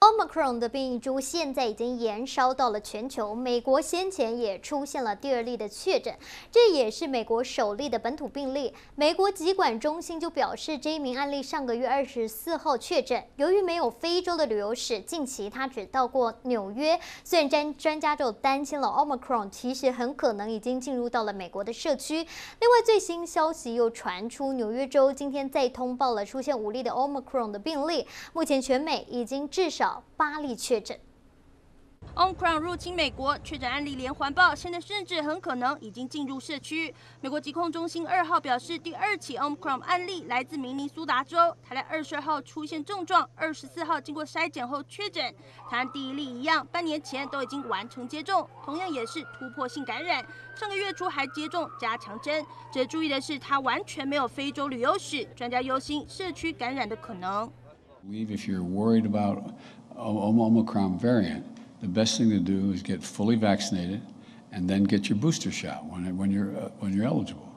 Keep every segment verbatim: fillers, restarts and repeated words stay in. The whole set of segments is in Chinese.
Omicron 的变异株现在已经延烧到了全球，美国先前也出现了第二例的确诊，这也是美国首例的本土病例。美国疾管中心就表示，这一名案例上个月二十四号确诊，由于没有非洲的旅游史，近期他只到过纽约。虽然专专家就担心了 Omicron 其实很可能已经进入到了美国的社区。另外，最新消息又传出，纽约州今天再通报了出现五例的 Omicron 的病例，目前全美已经至少八例确诊。 Omicron 入侵美国，确诊案例连环爆，现在甚至很可能已经进入社区。美国疾控中心二号表示，第二起 Omicron 案例来自明尼苏达州，他在二十二号出现症状，二十四号经过筛检后确诊。他和第一例一样，半年前都已经完成接种，同样也是突破性感染。上个月初还接种加强针。值得注意的是，他完全没有非洲旅游史，专家忧心社区感染的可能。 If you're worried about Omicron variant, the best thing to do is get fully vaccinated and then get your booster shot when, when, you're, uh, when you're eligible.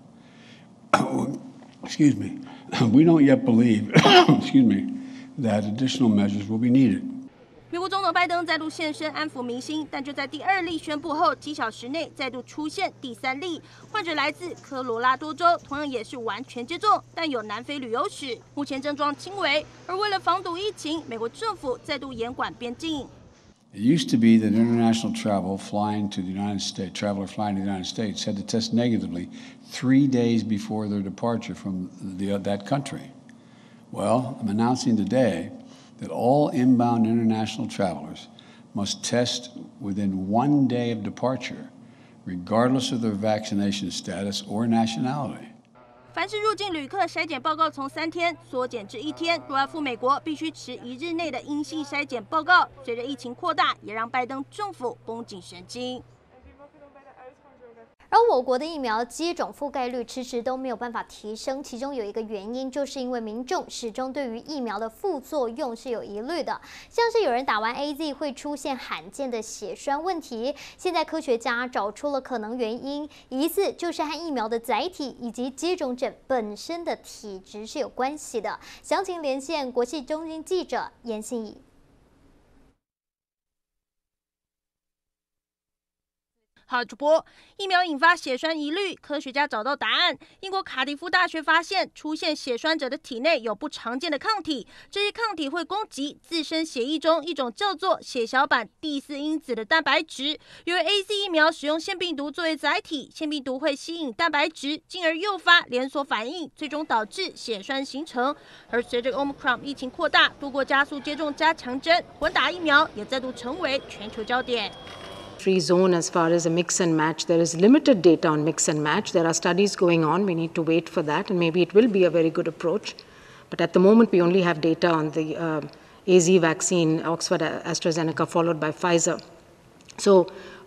Excuse me. We don't yet believe, excuse me, that additional measures will be needed. 美国总统拜登再度现身安抚民心，但就在第二例宣布后几小时内，再度出现第三例。患者来自科罗拉多州，同样也是完全接种，但有南非旅游史，目前症状轻微。而为了防堵疫情，美国政府再度严管边境。 It used to be that international travel flying to the United States, traveler flying to the United States, had to test negatively three days before their departure from the, that country. Well, I'm announcing today that all inbound international travelers must test within one day of departure, regardless of their vaccination status or nationality. 凡是入境旅客筛检报告从三天缩减至一天，若要赴美国，必须持一日内的阴性筛检报告。随着疫情扩大，也让拜登政府绷紧神经。 而我国的疫苗接种覆盖率迟迟都没有办法提升，其中有一个原因，就是因为民众始终对于疫苗的副作用是有疑虑的，像是有人打完 A Z 会出现罕见的血栓问题。现在科学家找出了可能原因，疑似就是和疫苗的载体以及接种者本身的体质是有关系的。详情连线国际中心记者严欣怡。 好，主播，疫苗引发血栓疑虑，科学家找到答案。英国卡迪夫大学发现，出现血栓者的体内有不常见的抗体，这些抗体会攻击自身血液中一种叫做血小板第四因子的蛋白质。由于 A Z 疫苗使用腺病毒作为载体，腺病毒会吸引蛋白质，进而诱发连锁反应，最终导致血栓形成。而随着 Omicron 疫情扩大，多国加速接种加强针，混打疫苗也再度成为全球焦点。 Free zone as far as a mix and match. There is limited data on mix and match. There are studies going on. We need to wait for that, and maybe it will be a very good approach. But at the moment, we only have data on the uh, A Z vaccine, Oxford AstraZeneca, followed by Pfizer. So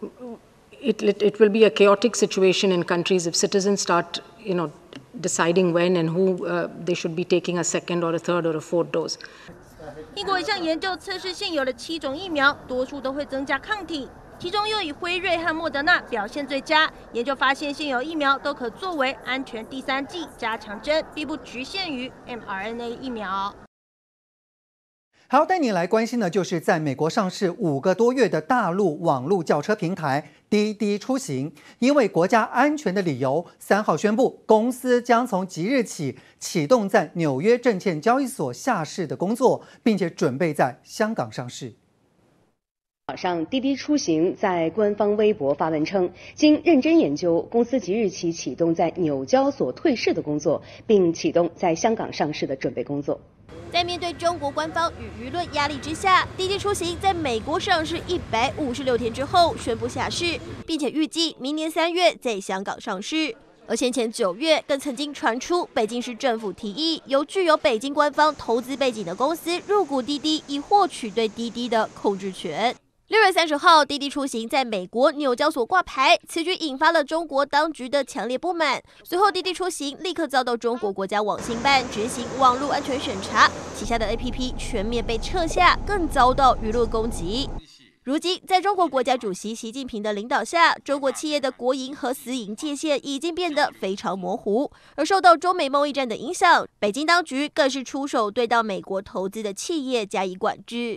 it, it, it will be a chaotic situation in countries if citizens start, you know, deciding when and who uh, they should be taking a second or a third or a fourth dose. 英国一项研究测试现有的七种疫苗，多数都会增加抗体。其中又以辉瑞和莫德纳表现最佳。研究发现，现有疫苗都可作为安全第三剂加强针，并不局限于 M R N A 疫苗。 好，带你来关心的就是在美国上市五个多月的大陆网络轿车平台滴滴出行，因为国家安全的理由，三号宣布公司将从即日起启动在纽约证券交易所下市的工作，并且准备在香港上市。 网上滴滴出行在官方微博发文称，经认真研究，公司即日起启动在纽交所退市的工作，并启动在香港上市的准备工作。 在面对中国官方与舆论压力之下，滴滴出行在美国上市一百五十六天之后宣布下市，并且预计明年三月在香港上市。而先前九月更曾经传出北京市政府提议由具有北京官方投资背景的公司入股滴滴，以获取对滴滴的控制权。六月三十号，滴滴出行在美国纽交所挂牌，此举引发了中国当局的强烈不满。随后，滴滴出行立刻遭到中国国家网信办执行网络安全审查，旗下的 A P P 全面被撤下，更遭到舆论攻击。如今，在中国国家主席习近平的领导下，中国企业的国营和私营界限已经变得非常模糊。而受到中美贸易战的影响，北京当局更是出手对到美国投资的企业加以管制。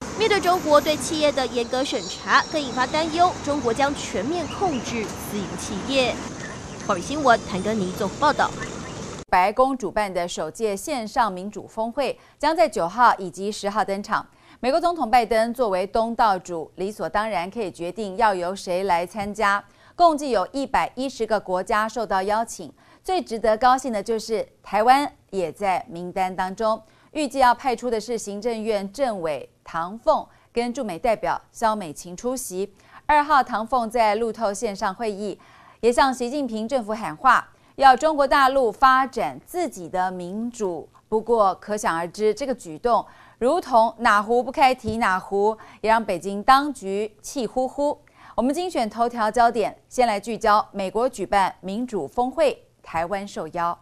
面对中国对企业的严格审查，更引发担忧，中国将全面控制私营企业。华语新闻谭根妮综合报道。 白宫主办的首届线上民主峰会将在九号以及十号登场。美国总统拜登作为东道主，理所当然可以决定要由谁来参加。共计有一百一十个国家受到邀请。最值得高兴的就是台湾也在名单当中。预计要派出的是行政院政委唐凤跟驻美代表萧美琴出席。二号，唐凤在路透线上会议，也向习近平政府喊话。要中国大陆发展自己的民主，不过可想而知，这个举动如同哪壶不开提哪壶，也让北京当局气呼呼。我们精选头条焦点，先来聚焦美国举办民主峰会，台湾受邀。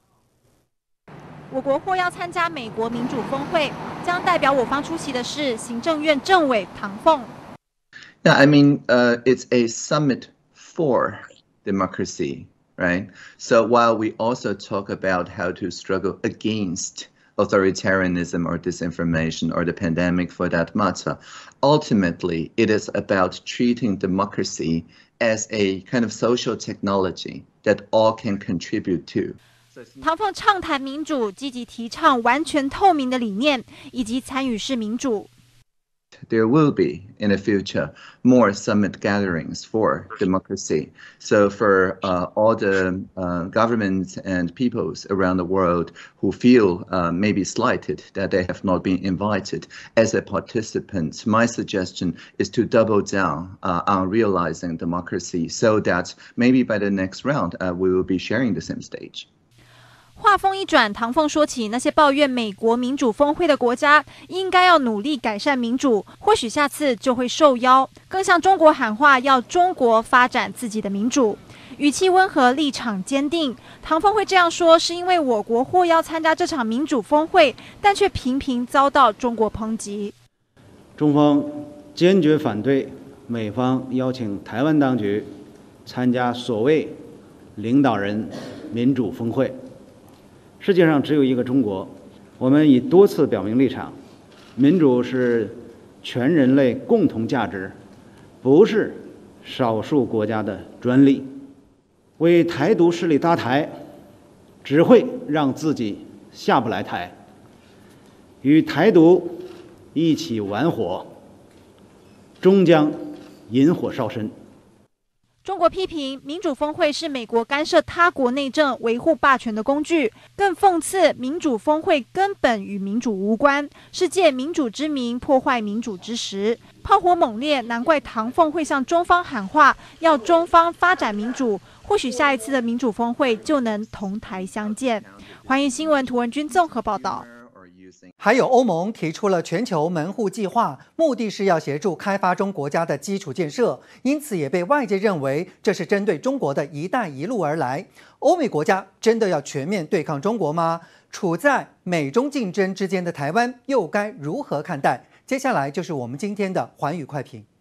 我国获邀参加美国民主峰会，将代表我方出席的是行政院政委唐凤。 Yeah, I mean, uh, it's a summit for democracy. Right? So while we also talk about how to struggle against authoritarianism or disinformation or the pandemic for that matter, ultimately it is about treating democracy as a kind of social technology that all can contribute to. 唐凤畅谈民主，积极提倡完全透明的理念以及参与式民主。 There will be, in the future, more summit gatherings for democracy. So for uh, all the uh, governments and peoples around the world who feel uh, maybe slighted that they have not been invited as a participant, my suggestion is to double down uh, on realizing democracy so that maybe by the next round uh, we will be sharing the same stage. 话锋一转，唐凤说起那些抱怨美国民主峰会的国家，应该要努力改善民主，或许下次就会受邀。更向中国喊话，要中国发展自己的民主，语气温和，立场坚定。唐凤会这样说，是因为我国获邀参加这场民主峰会，但却频频遭到中国抨击。 中方坚决反对美方邀请台湾当局参加所谓领导人民主峰会。世界上只有一个中国，我们已多次表明立场，民主是全人类共同价值，不是少数国家的专利。为台独势力搭台，只会让自己下不来台。与台独一起玩火，终将引火烧身。 中国批评民主峰会是美国干涉他国内政、维护霸权的工具，更讽刺民主峰会根本与民主无关，是借民主之名破坏民主之实。炮火猛烈，难怪唐凤会向中方喊话，要中方发展民主，或许下一次的民主峰会就能同台相见。欢迎新闻涂文君综合报道。 还有欧盟提出了全球门户计划，目的是要协助开发中国家的基础建设，因此也被外界认为这是针对中国的一带一路而来。欧美国家真的要全面对抗中国吗？处在美中竞争之间的台湾又该如何看待？接下来就是我们今天的寰宇快评。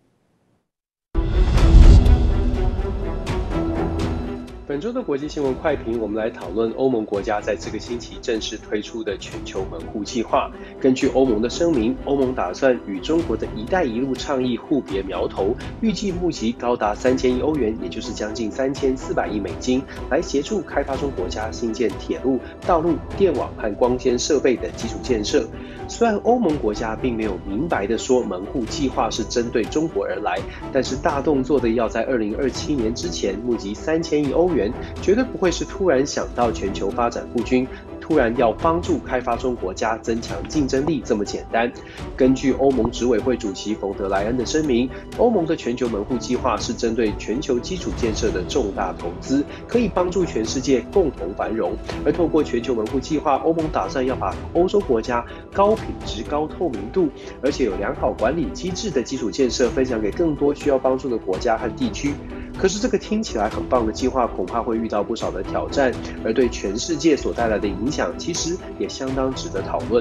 本周的国际新闻快评，我们来讨论欧盟国家在这个星期正式推出的全球门户计划。根据欧盟的声明，欧盟打算与中国的一带一路倡议互别苗头，预计募集高达三千亿欧元，也就是将近三千四百亿美金，来协助开发中国家兴建铁路、道路、电网和光纤设备的基础建设。虽然欧盟国家并没有明白的说门户计划是针对中国而来，但是大动作的要在二零二七年之前募集三千亿欧元，绝对不会是突然想到全球发展布军，突然要帮助开发中国家增强竞争力这么简单。根据欧盟执委会主席冯德莱恩的声明，欧盟的全球门户计划是针对全球基础建设的重大投资，可以帮助全世界共同繁荣。而透过全球门户计划，欧盟打算要把欧洲国家高品质、高透明度，而且有良好管理机制的基础建设分享给更多需要帮助的国家和地区。可是这个听起来很棒的计划，恐怕会遇到不少的挑战，而对全世界所带来的影响，其实也相当值得讨论。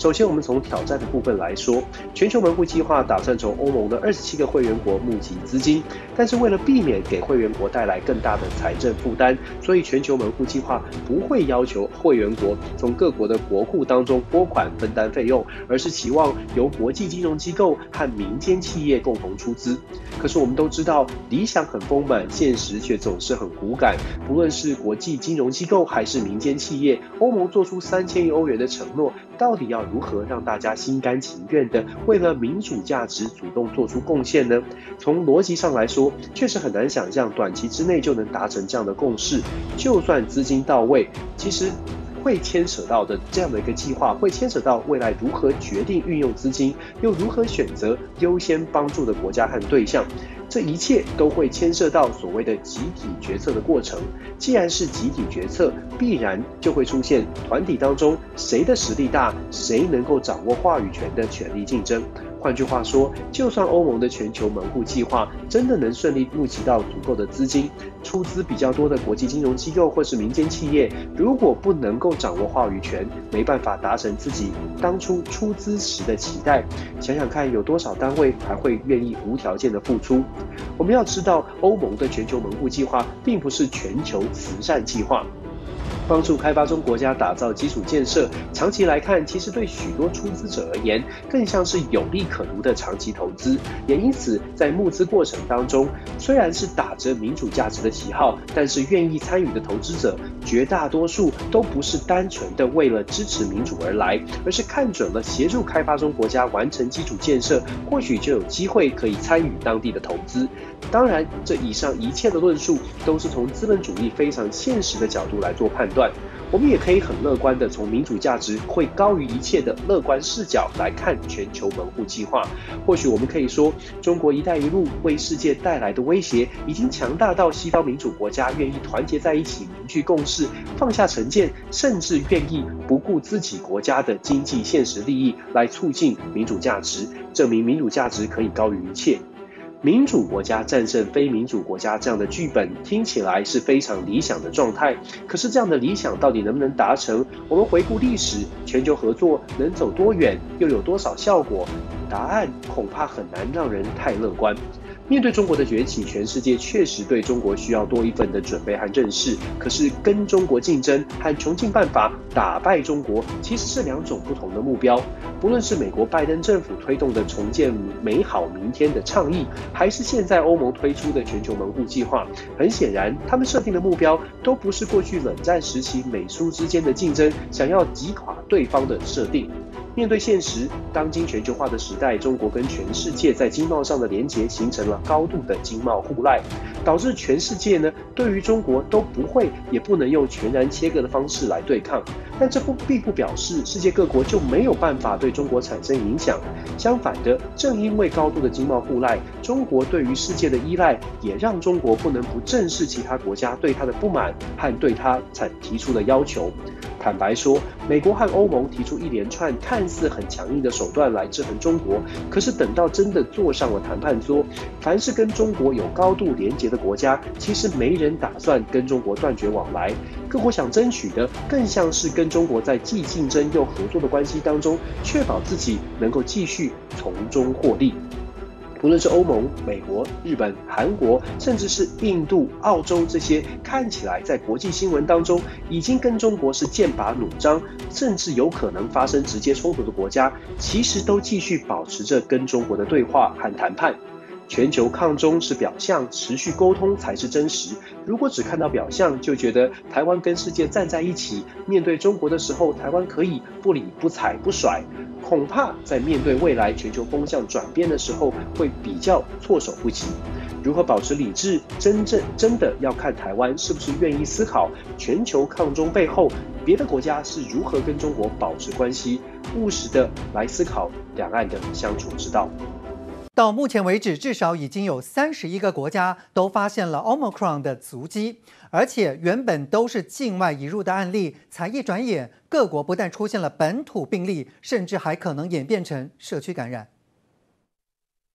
首先，我们从挑战的部分来说，全球门户计划打算从欧盟的二十七个会员国募集资金，但是为了避免给会员国带来更大的财政负担，所以全球门户计划不会要求会员国从各国的国库当中拨款分担费用，而是期望由国际金融机构和民间企业共同出资。可是我们都知道，理想很丰满，现实却总是很骨感。不论是国际金融机构还是民间企业，欧盟做出三千亿欧元的承诺，到底要如何让大家心甘情愿的为了民主价值主动做出贡献呢？从逻辑上来说，确实很难想象短期之内就能达成这样的共识。就算资金到位，其实会牵扯到的这样的一个计划，会牵扯到未来如何决定运用资金，又如何选择优先帮助的国家和对象。这一切都会牵涉到所谓的集体决策的过程。既然是集体决策，必然就会出现团体当中谁的实力大，谁能够掌握话语权的权力竞争。换句话说，就算欧盟的全球门户计划真的能顺利募集到足够的资金，出资比较多的国际金融机构或是民间企业，如果不能够掌握话语权，没办法达成自己当初出资时的期待，想想看有多少单位还会愿意无条件的付出。我们要知道，欧盟的全球门户计划并不是全球慈善计划，帮助开发中国家打造基础建设，长期来看，其实对许多出资者而言，更像是有利可图的长期投资。也因此，在募资过程当中，虽然是打着民主价值的旗号，但是愿意参与的投资者，绝大多数都不是单纯的为了支持民主而来，而是看准了协助开发中国家完成基础建设，或许就有机会可以参与当地的投资。当然，这以上一切的论述都是从资本主义非常现实的角度来做判断。我们也可以很乐观的从民主价值会高于一切的乐观视角来看全球门户计划。或许我们可以说，中国一带一路为世界带来的威胁已经强大到西方民主国家愿意团结在一起，凝聚共识，放下成见，甚至愿意不顾自己国家的经济现实利益来促进民主价值，证明民主价值可以高于一切。民主国家战胜非民主国家这样的剧本听起来是非常理想的状态，可是这样的理想到底能不能达成？我们回顾历史，全球合作能走多远，又有多少效果？答案恐怕很难让人太乐观。面对中国的崛起，全世界确实对中国需要多一份的准备和认识。可是跟中国竞争和穷尽办法打败中国，其实是两种不同的目标。不论是美国拜登政府推动的重建美好明天的倡议，还是现在欧盟推出的全球门户计划，很显然，他们设定的目标都不是过去冷战时期美苏之间的竞争想要击垮对方的设定。面对现实，当今全球化的时代，中国跟全世界在经贸上的连结形成了高度的经贸互赖，导致全世界呢对于中国都不会也不能用全然切割的方式来对抗。但这不并不表示世界各国就没有办法对中国产生影响。相反的，正因为高度的经贸互赖，中国对于世界的依赖，也让中国不能不正视其他国家对它的不满和对它产提出的要求。坦白说，美国和欧盟提出一连串看似很强硬的手段来制衡中国，可是等到真的坐上了谈判桌，凡是跟中国有高度连结的国家，其实没人打算跟中国断绝往来。各国想争取的，更像是跟中国在既竞争又合作的关系当中，确保自己能够继续从中获利。不论是欧盟、美国、日本、韩国，甚至是印度、澳洲这些看起来在国际新闻当中已经跟中国是剑拔弩张，甚至有可能发生直接冲突的国家，其实都继续保持着跟中国的对话和谈判。全球抗中是表象，持续沟通才是真实。如果只看到表象，就觉得台湾跟世界站在一起，面对中国的时候，台湾可以不理不睬不甩，恐怕在面对未来全球风向转变的时候，会比较措手不及。如何保持理智，真正真的要看台湾是不是愿意思考全球抗中背后别的国家是如何跟中国保持关系，务实的来思考两岸的相处之道。 到目前为止，至少已经有三十一个国家都发现了 Omicron 的足迹，而且原本都是境外移入的案例，才一转眼，各国不但出现了本土病例，甚至还可能演变成社区感染。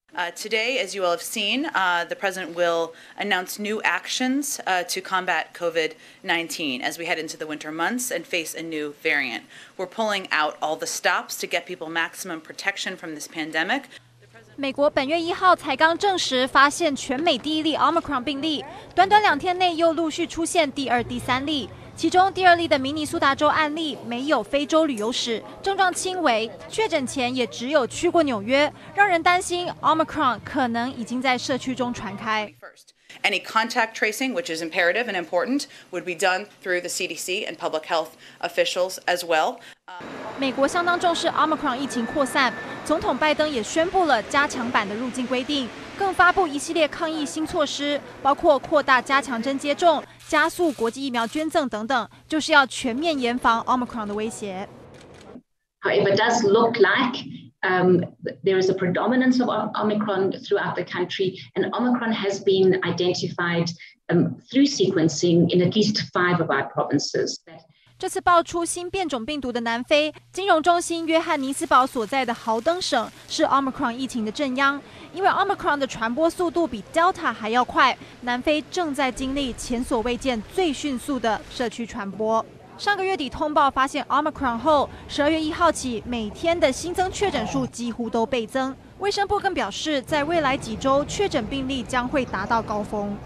Uh, today, as you will have seen, uh, the President will announce new actions uh, to combat COVID nineteen as we head into the winter months and face a new variant. We're pulling out all the stops to get people maximum protection from this pandemic. 美国本月一号才刚证实发现全美第一例 Omicron 病例，短短两天内又陆续出现第二、第三例。其中第二例的明尼苏达州案例没有非洲旅游史，症状轻微，确诊前也只有去过纽约，让人担心 Omicron 可能已经在社区中传开。 Any contact tracing, which is imperative and important, would be done through the C D C and public health officials as well. 美国相当重视 Omicron 疫情扩散，总统拜登也宣布了加强版的入境规定，更发布一系列抗疫新措施，包括扩大加强针接种、加速国际疫苗捐赠等等，就是要全面严防 Omicron 的威胁。 However, it does look like um, there is a predominance of Omicron throughout the country, and Omicron has been identified um, through sequencing in at least five of our provinces. 这次爆出新变种病毒的南非金融中心约翰尼斯堡所在的豪登省是 Omicron 疫情的震央，因为 Omicron 的传播速度比 Delta 还要快，南非正在经历前所未见最迅速的社区传播。上个月底通报发现 Omicron 后，十二月一号起每天的新增确诊数几乎都倍增。卫生部更表示，在未来几周确诊病例将会达到高峰。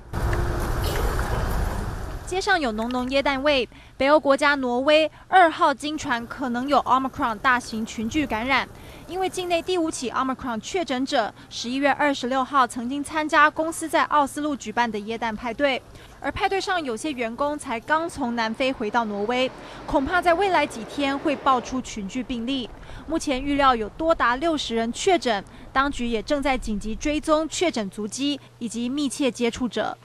街上有浓浓耶诞味。北欧国家挪威二号经传可能有 Omicron 大型群聚感染，因为境内第五起 Omicron 确诊者十一月二十六号曾经参加公司在奥斯陆举办的耶诞派对，而派对上有些员工才刚从南非回到挪威，恐怕在未来几天会爆出群聚病例。目前预料有多达六十人确诊，当局也正在紧急追踪确诊足迹以及密切接触者。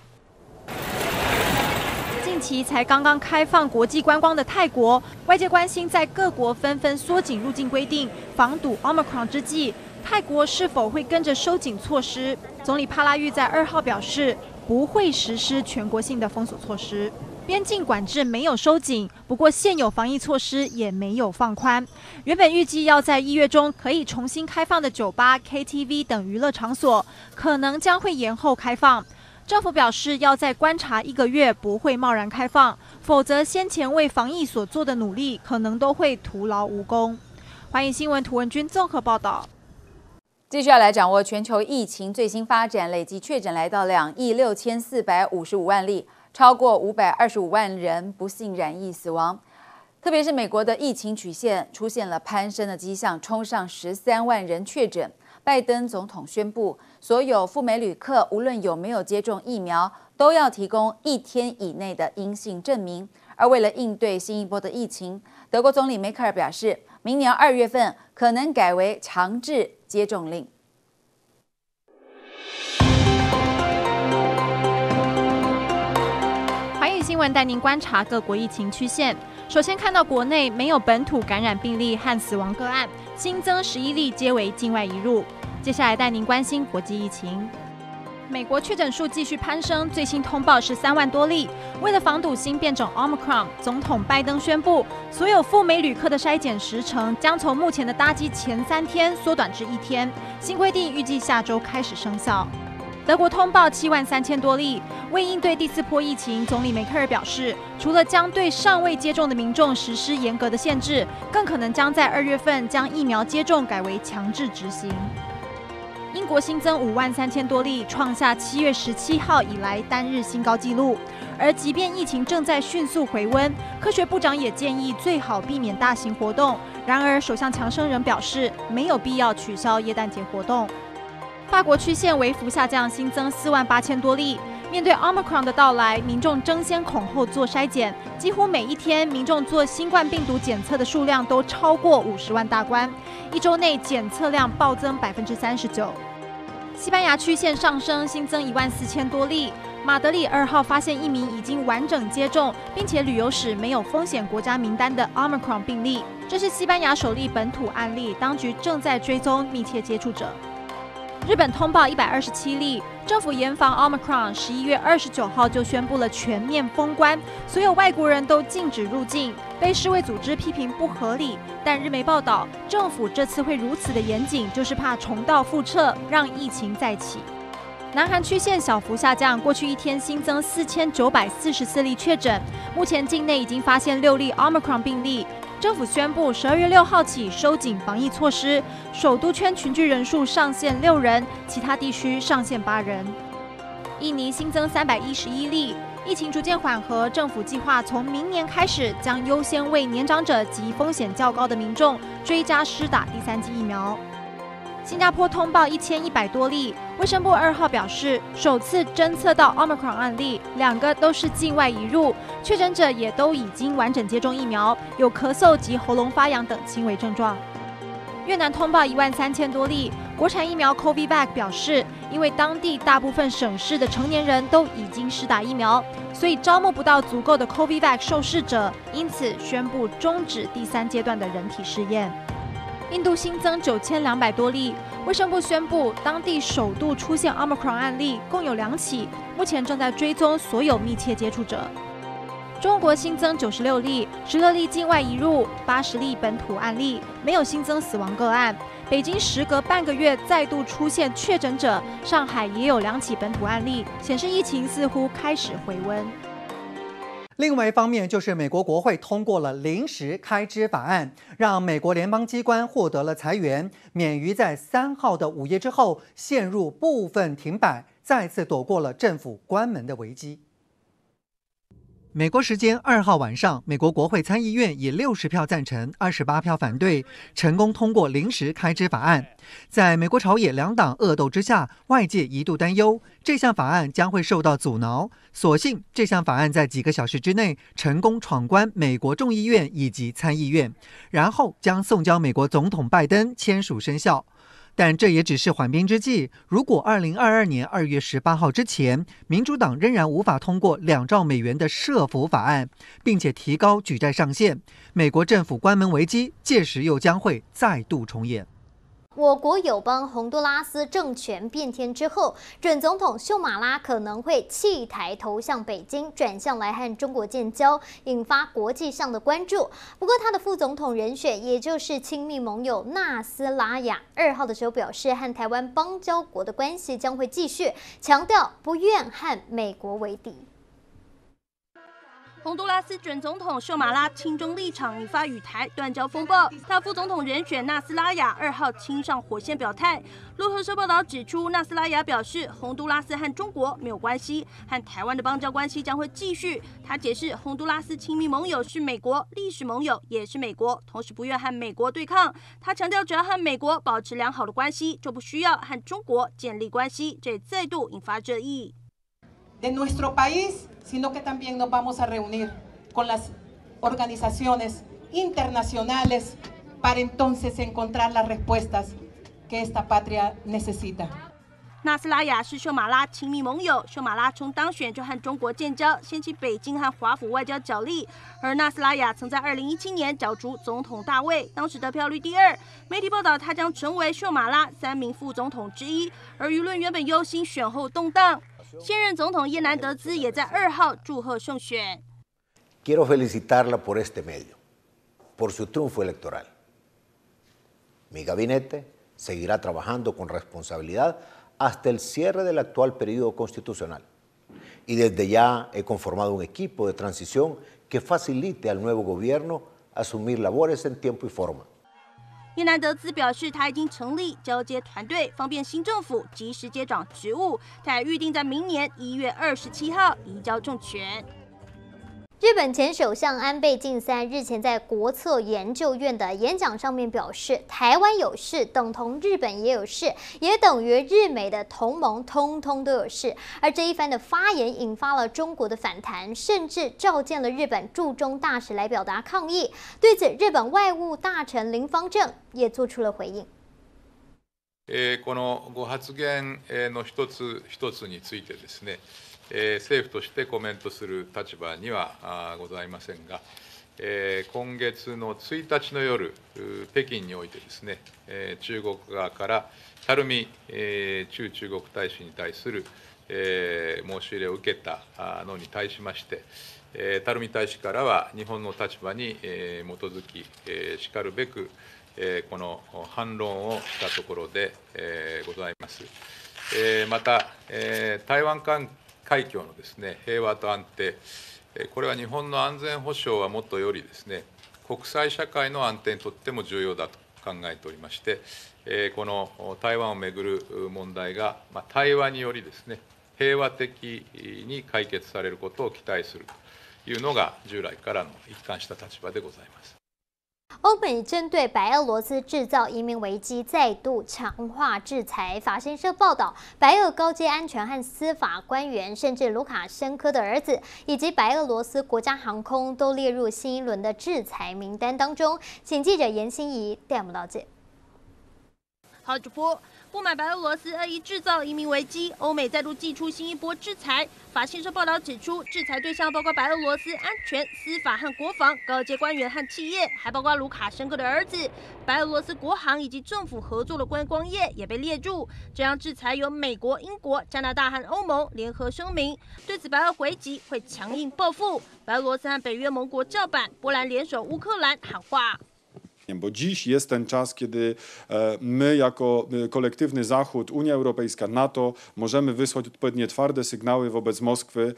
近期才刚刚开放国际观光的泰国，外界关心在各国纷纷缩紧入境规定，防堵 Omicron 之际，泰国是否会跟着收紧措施？总理帕拉育在二号表示，不会实施全国性的封锁措施。边境管制没有收紧，不过现有防疫措施也没有放宽。原本预计要在一月中可以重新开放的酒吧、K T V 等娱乐场所，可能将会延后开放。政府表示，要再观察一个月，不会贸然开放，否则先前为防疫所做的努力可能都会徒劳无功。欢迎新闻涂文君综合报道。 继续要来掌握全球疫情最新发展，累计确诊来到两亿六千四百五十五万例，超过五百二十五万人不幸染疫死亡。特别是美国的疫情曲线出现了攀升的迹象，冲上十三万人确诊。拜登总统宣布，所有赴美旅客无论有没有接种疫苗，都要提供一天以内的阴性证明。而为了应对新一波的疫情，德国总理梅克尔表示，明年二月份可能改为强制接种令。 寰宇新闻带您观察各国疫情曲线。首先看到国内没有本土感染病例和死亡个案，新增十一例皆为境外移入。接下来带您关心国际疫情。美国确诊数继续攀升，最新通报是三万多例。为了防堵新变种 Omicron， 总统拜登宣布，所有赴美旅客的筛检时程将从目前的搭机前三天缩短至一天。新规定预计下周开始生效。德国通报七万三千多例。为应对第四波疫情，总理梅克尔表示，除了将对尚未接种的民众实施严格的限制，更可能将在二月份将疫苗接种改为强制执行。英国新增五万三千多例，创下七月十七号以来单日新高纪录。而即便疫情正在迅速回温，科学部长也建议最好避免大型活动。然而，首相强生仍表示，没有必要取消耶诞节活动。法国曲线微幅下降，新增四万八千多例。面对 Omicron 的到来，民众争先恐后做筛检，几乎每一天民众做新冠病毒检测的数量都超过五十万大关，一周内检测量暴增百分之三十九。西班牙曲线上升，新增一万四千多例。马德里二号发现一名已经完整接种，并且旅游史没有风险国家名单的 Omicron 病例，这是西班牙首例本土案例，当局正在追踪密切接触者。 日本通报一百二十七例，政府严防 Omicron， 十一月二十九号就宣布了全面封关，所有外国人都禁止入境，被世卫组织批评不合理。但日媒报道，政府这次会如此的严谨，就是怕重蹈覆辙，让疫情再起。南韩曲线小幅下降，过去一天新增四千九百四十四例确诊，目前境内已经发现六例 Omicron 病例。政府宣布，十二月六号起收紧防疫措施，首都圈群聚人数上限六人，其他地区上限八人。印尼新增三百一十一例，疫情逐渐缓和，政府计划从明年开始将优先为年长者及风险较高的民众追加施打第三剂疫苗。新加坡通报一千一百多例，卫生部二号表示，首次侦测到 Omicron 案例，两个都是境外移入，确诊者也都已经完整接种疫苗，有咳嗽及喉咙发痒等轻微症状。越南通报一万三千多例，国产疫苗 Covivac 表示，因为当地大部分省市的成年人都已经施打疫苗，所以招募不到足够的 Covivac 受试者，因此宣布终止第三阶段的人体试验。印度新增九千两百多例，卫生部宣布，当地首度出现 Omicron 案例，共有两起，目前正在追踪所有密切接触者。中国新增九十六例，十六例境外移入，八十例本土案例，没有新增死亡个案。北京时隔半个月再度出现确诊者，上海也有两起本土案例，显示疫情似乎开始回温。 另外一方面，就是美国国会通过了临时开支法案，让美国联邦机关获得了财源，免于在三号的午夜之后陷入部分停摆，再次躲过了政府关门的危机。美国时间二号晚上，美国国会参议院以六十票赞成、二十八票反对，成功通过临时开支法案。在美国朝野两党恶斗之下，外界一度担忧这项法案将会受到阻挠。所幸，这项法案在几个小时之内成功闯关美国众议院以及参议院，然后将送交美国总统拜登签署生效。但这也只是缓兵之计。如果二零二二年二月十八号之前，民主党仍然无法通过两兆美元的社福法案，并且提高举债上限，美国政府关门危机届时又将会再度重演。 我国友邦洪都拉斯政权变天之后，准总统秀马拉可能会弃台投向北京，转向来和中国建交，引发国际上的关注。不过，他的副总统人选，也就是亲密盟友纳斯拉雅，二号的时候表示，和台湾邦交国的关系将会继续，强调不愿和美国为敌。 洪都拉斯准总统秀马拉亲中立场引发与台断交风暴，他副总统人选纳斯拉雅二号亲上火线表态。路透社报道指出，纳斯拉雅表示，洪都拉斯和中国没有关系，和台湾的邦交关系将会继续。他解释，洪都拉斯亲密盟友是美国，历史盟友也是美国，同时不愿和美国对抗。他强调，只要和美国保持良好的关系，就不需要和中国建立关系，这再度引发热议。 De nuestro país, sino que también nos vamos a reunir con las organizaciones internacionales para entonces encontrar las respuestas que esta patria necesita. 纳斯拉雅是秀马拉亲密盟友，秀马拉从当选就和中国建交，掀起北京和华府外交角力。而纳斯拉雅曾在二零一七年角逐总统大位，当时得票率第二。媒体报道他将成为秀马拉三名副总统之一，而舆论原本忧心选后动荡。现任总统耶南德兹也在二号祝贺胜选。 Quiero felicitarla por este medio, por su triunfo electoral. Mi gabinete seguirá trabajando con responsabilidad hasta el cierre del actual periodo constitucional. Y desde ya he conformado un equipo de transición que facilite al nuevo gobierno asumir labores en tiempo y forma. 耶南德兹表示，他已经成立交接团队，方便新政府及时接掌职务。他也预定在明年一月二十七号移交政权。 日本前首相安倍晋三日前在国策研究院的演讲上面表示，台湾有事等同日本也有事，也等于日美的同盟通通都有事。而这一番的发言引发了中国的反弹，甚至召见了日本驻中大使来表达抗议。对此，日本外务大臣林芳正也做出了回应。 えー、このご発言の一つ一つについてですね。えー、政府としてコメントする立場にはあございませんが、えー、今月のついたちの夜、北京においてですね、えー、中国側から、 垂水、えー、駐中国大使に対する、えー、申し入れを受けたのに対しまして、えー、垂水大使からは日本の立場に、えー、基づき、えー、しかるべく、えー、この反論をしたところで、えー、ございます。えー、また、えー、台湾海峡のですね、平和と安定、これは日本の安全保障はもとよりですね、国際社会の安定にとっても重要だと考えておりまして、この台湾をめぐる問題が対話によりですね、平和的に解決されることを期待するというのが従来からの一貫した立場でございます。 欧美针对白俄罗斯制造移民危机再度强化制裁。法新社报道，白俄高阶安全和司法官员，甚至卢卡申科的儿子以及白俄罗斯国家航空都列入新一轮的制裁名单当中。请记者严欣怡带我们了解。 好，主播。不满白俄罗斯恶意制造移民危机，欧美再度祭出新一波制裁。法新社报道指出，制裁对象包括白俄罗斯安全、司法和国防高阶官员和企业，还包括卢卡申科的儿子。白俄罗斯国航以及政府合作的观光业也被列入。这样制裁由美国、英国、加拿大和欧盟联合声明。对此，白俄回击会强硬报复。白俄罗斯和北约盟国叫板，波兰联手乌克兰喊话。 Bo dziś jest ten czas, kiedy my jako kolektywny Zachód, Unia Europejska, NATO możemy wysłać odpowiednie twarde sygnały wobec Moskwy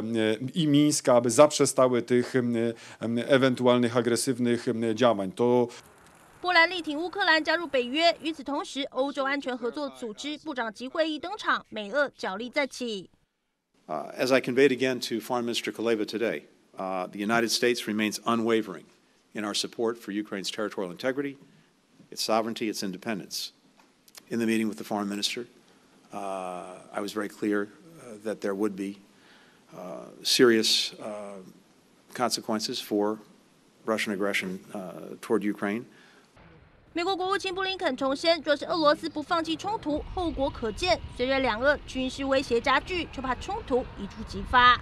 i Mińska, aby zaprzestały tych ewentualnych agresywnych działań. To 波兰力挺乌克兰加入北约，与此同时，欧洲安全合作组织部长级会议登场，美俄角力再起。 Uh, as I conveyed again to Foreign Minister Kuleba today, uh, the United States remains unwavering in our support for Ukraine's territorial integrity, its sovereignty, its independence. In the meeting with the foreign minister, uh, I was very clear uh, that there would be uh, serious uh, consequences for Russian aggression uh, toward Ukraine. 美国国务卿布林肯重申，若是俄罗斯不放弃冲突，后果可见。随着两俄军事威胁加剧，就怕冲突一触即发。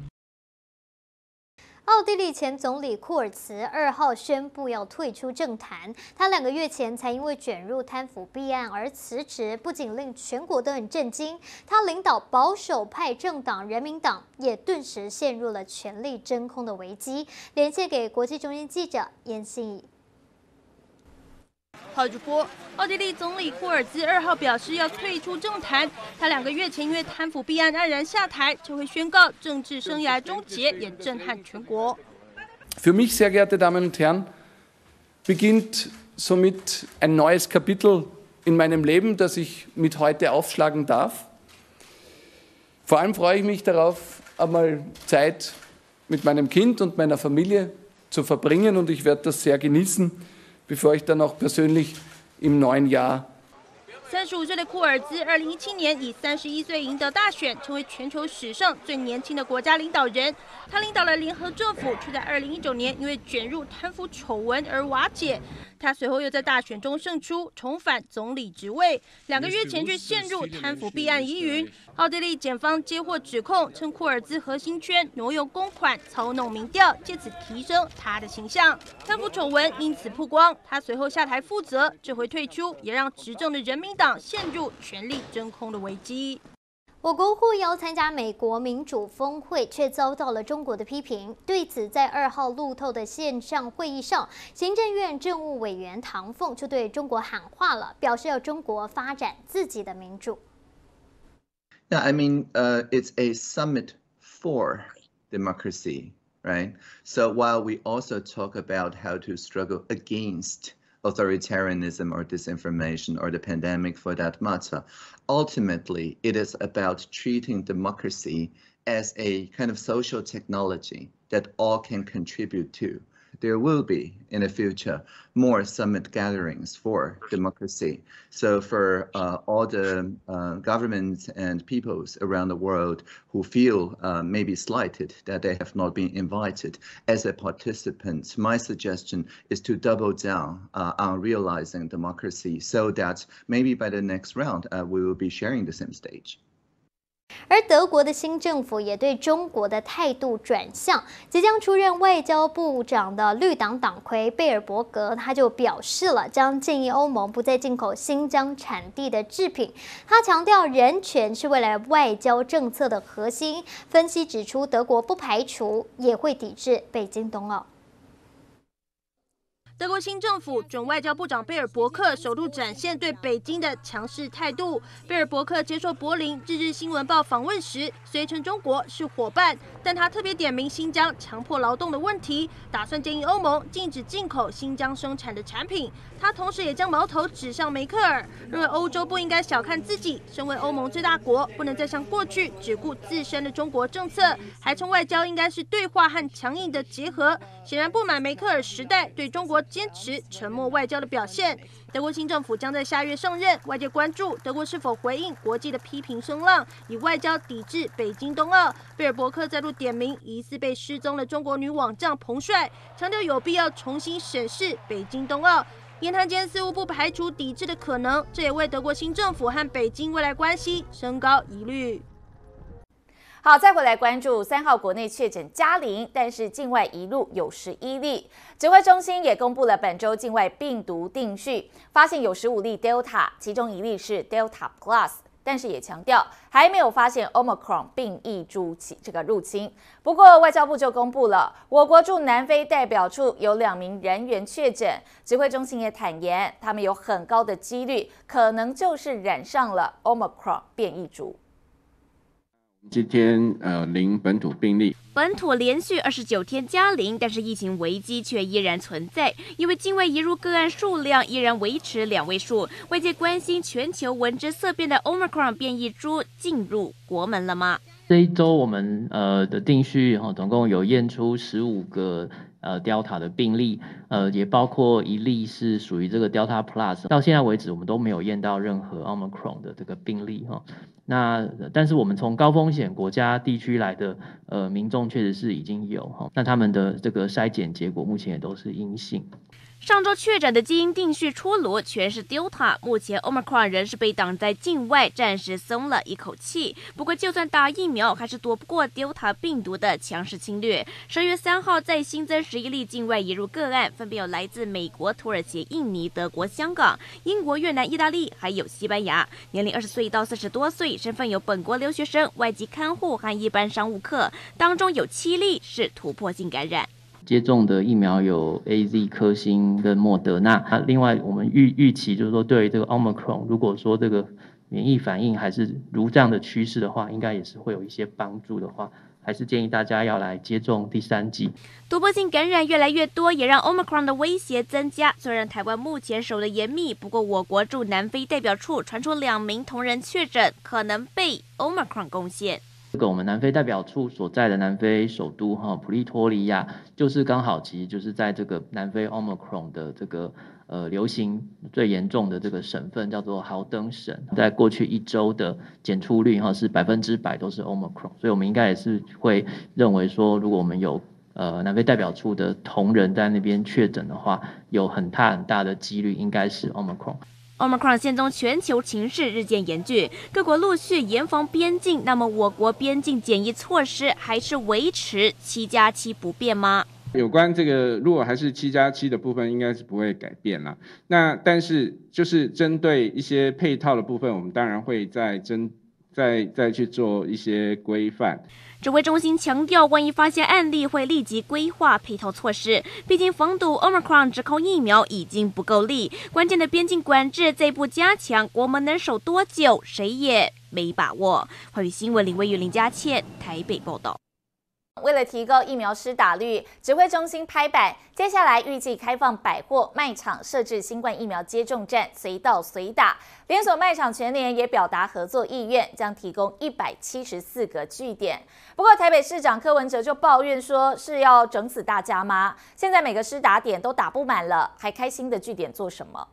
奥地利前总理库尔茨二号宣布要退出政坛。他两个月前才因为卷入贪腐弊案而辞职，不仅令全国都很震惊，他领导保守派政党人民党也顿时陷入了权力真空的危机。连线给国际中心记者严欣怡。 好，主播，奥地利总理库尔兹二号表示要退出政坛。他两个月前因为贪腐弊案黯然下台，这回宣告政治生涯终结，也震撼全国。 Für mich, sehr geehrte Damen und Herren, beginnt somit ein neues Kapitel in meinem Leben, das ich mit heute aufschlagen darf. Vor allem freue ich mich darauf, einmal Zeit mit meinem Kind und meiner Familie zu verbringen, und ich werde das sehr genießen, bevor ich dann auch persönlich im neuen Jahr 三十五岁的库尔兹，二零一七年以三十一岁赢得大选，成为全球史上最年轻的国家领导人。他领导了联合政府，却在二零一九年因为卷入贪腐丑闻而瓦解。他随后又在大选中胜出，重返总理职位。两个月前却陷入贪腐弊案疑云。奥地利检方接获指控，称库尔兹核心圈挪用公款、操弄民调，借此提升他的形象。贪腐丑闻因此曝光，他随后下台负责，这回退出，也让执政的人民党陷入权力真空的危机。 我国护邀参加美国民主峰会，却遭到了中国的批评。对此，在二号路透的线上会议上，行政院政务委员唐凤就对中国喊话了，表示要中国发展自己的民主。 Yeah, I mean, uh, it's a summit for democracy, right? So while we also talk about how to struggle against authoritarianism or disinformation or the pandemic for that matter, ultimately it is about treating democracy as a kind of social technology that all can contribute to. There will be in the future more summit gatherings for democracy. So for uh, all the uh, governments and peoples around the world who feel uh, maybe slighted that they have not been invited as a participant, my suggestion is to double down uh, on realizing democracy so that maybe by the next round uh, we will be sharing the same stage. 而德国的新政府也对中国的态度转向，即将出任外交部长的绿党党魁贝尔伯格，他就表示了，将建议欧盟不再进口新疆产地的制品。他强调，人权是未来外交政策的核心。分析指出，德国不排除也会抵制北京冬奥。 德国新政府准外交部长贝尔伯克首度展现对北京的强势态度。贝尔伯克接受柏林《日日新闻报》访问时，虽称中国是伙伴，但他特别点名新疆强迫劳动的问题，打算建议欧盟禁止进口新疆生产的产品。他同时也将矛头指向梅克尔，认为欧洲不应该小看自己，身为欧盟最大国，不能再像过去只顾自身的中国政策，还称外交应该是对话和强硬的结合。显然不满梅克尔时代对中国坚持沉默外交的表现。德国新政府将在下月上任，外界关注德国是否回应国际的批评声浪，以外交抵制北京冬奥。贝尔伯克再度点名疑似被失踪的中国女网将彭帅，强调有必要重新审视北京冬奥。言谈间似乎不排除抵制的可能，这也为德国新政府和北京未来关系升高疑虑。 好，再回来关注三号国内确诊加零，但是境外一路有十一例。指挥中心也公布了本周境外病毒定序，发现有十五例 Delta， 其中一例是 Delta Plus， 但是也强调还没有发现 Omicron 变异株这个入侵。不过外交部就公布了，我国驻南非代表处有两名人员确诊，指挥中心也坦言，他们有很高的几率可能就是染上了 Omicron 变异株。 今天呃零本土病例， 本土连续二十九天加零，但是疫情危机却依然存在，因为境外移入个案数量依然维持两位数。外界关心全球闻之色变的 Omicron 变异株进入国门了吗？ 这一周我们呃的定序哈，总共有验出十五个呃 Delta 的病例，呃也包括一例是属于这个 Delta Plus。到现在为止，我们都没有验到任何 Omicron 的这个病例哈。那但是我们从高风险国家地区来的呃民众确实是已经有哈，那他们的这个筛检结果目前也都是阴性。 上周确诊的基因定序出炉，全是 Delta， 目前 Omicron 仍是被挡在境外，暂时松了一口气。不过就算打疫苗，还是躲不过 Delta 病毒的强势侵略。十月三号再新增十一例境外移入个案，分别有来自美国、土耳其、印尼、德国、香港、英国、越南、意大利，还有西班牙。年龄二十岁到四十多岁，身份有本国留学生、外籍看护和一般商务客，当中有七例是突破性感染。 接种的疫苗有 A Z、科兴跟莫德纳。啊，另外我们预预期就是说，对于这个 Omicron， 如果说这个免疫反应还是如这样的趋势的话，应该也是会有一些帮助的话，还是建议大家要来接种第三剂。 突破性感染越来越多，也让 Omicron 的威胁增加。虽然台湾目前守得严密，不过我国驻南非代表处传出两名同仁确诊，可能被 Omicron 攻陷。 这个我们南非代表处所在的南非首都哈普利托利亚，就是刚好其实就是在这个南非 Omicron 的这个呃流行最严重的这个省份，叫做豪登省。在过去一周的检出率哈是百分之百都是 Omicron， 所以我们应该也是会认为说，如果我们有呃南非代表处的同仁在那边确诊的话，有很大很大的几率应该是 Omicron。 Omicron 现踪全球情势日渐严峻，各国陆续严防边境。那么，我国边境检疫措施还是维持七加七不变吗？ 有关这个，如果还是七加七的部分，应该是不会改变啦。那但是就是针对一些配套的部分，我们当然会再针再再去做一些规范。 指挥中心强调，万一发现案例，会立即规划配套措施。毕竟防堵 Omicron 只靠疫苗已经不够力，关键的边境管制再不加强，国门能守多久，谁也没把握。华语新闻林威玉、林佳倩台北报道。 为了提高疫苗施打率，指挥中心拍板，接下来预计开放百货卖场设置新冠疫苗接种站，随到随打。连锁卖场全联也表达合作意愿，将提供一百七十四个据点。不过台北市长柯文哲就抱怨说，是要整死大家吗？现在每个施打点都打不满了，还开新的据点做什么？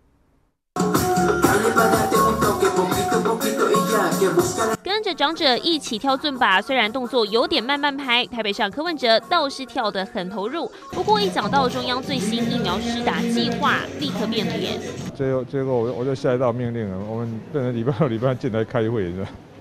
跟着长者一起跳尊巴，虽然动作有点慢慢拍，台北市长柯文哲倒是跳得很投入。不过一讲到中央最新疫苗施打计划，立刻变脸。 最后，最后我我就下一道命令了，我们变成礼拜六、礼拜进来开会，是吧？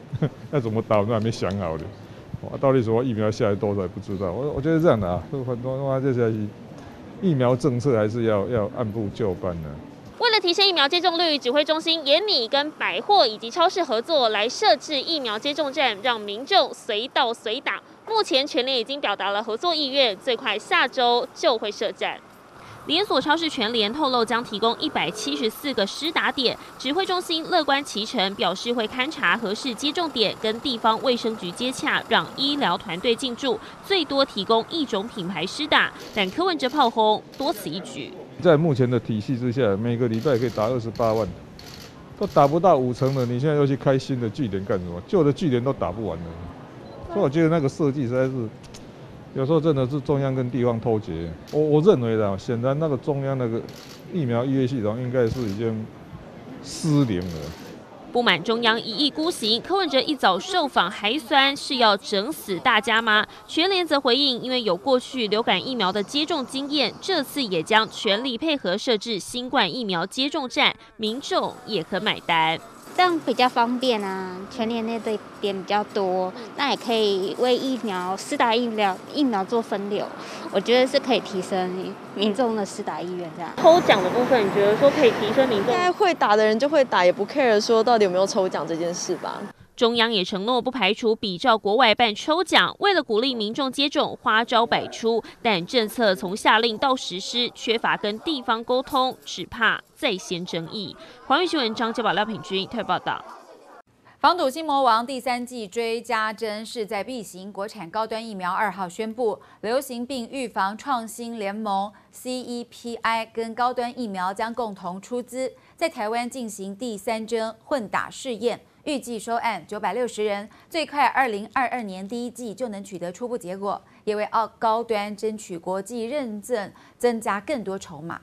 要怎么打我都还没想好的。我到底什么疫苗下来多少也不知道。我我觉得这样的啊，很多的话接下来疫苗政策还是要要按部就班的。 为了提升疫苗接种率，指挥中心也拟跟百货以及超市合作，来设置疫苗接种站，让民众随到随打。目前全联已经表达了合作意愿，最快下周就会设站。连锁超市全联透露将提供一百七十四个施打点，指挥中心乐观其成，表示会勘察合适接种点，跟地方卫生局接洽，让医疗团队进驻，最多提供一种品牌施打。但柯文哲炮轰多此一举， 在目前的体系之下，每个礼拜可以打二十八万，都打不到五成了，你现在又去开新的据点干什么？旧的据点都打不完了，所以我觉得那个设计实在是。有时候真的是中央跟地方脱节，我我认为啦，显然那个中央那个疫苗预约系统应该是已经失灵了。 不满中央一意孤行，柯文哲一早受访还酸是要整死大家吗？全联则回应，因为有过去流感疫苗的接种经验，这次也将全力配合设置新冠疫苗接种站，民众也可买单。 这样比较方便啊，全联那对点比较多，那也可以为疫苗施打疫苗疫苗做分流，我觉得是可以提升民众的施打意愿。这样抽奖的部分，你觉得说可以提升民众？ 应该会打的人就会打，也不 care 说到底有没有抽奖这件事吧。 中央也承诺不排除比照国外办抽奖，为了鼓励民众接种，花招百出。但政策从下令到实施，缺乏跟地方沟通，只怕再掀争议。黄玉新闻张杰宝、廖品君特别报道。 防堵心魔王第三剂追加针势在必行，国产高端疫苗二号宣布，流行病预防创新联盟 C E P I 跟高端疫苗将共同出资，在台湾进行第三针混打试验。预计收案九百六十人，最快二零二二年第一季就能取得初步结果，也为澳高端争取国际认证增加更多筹码。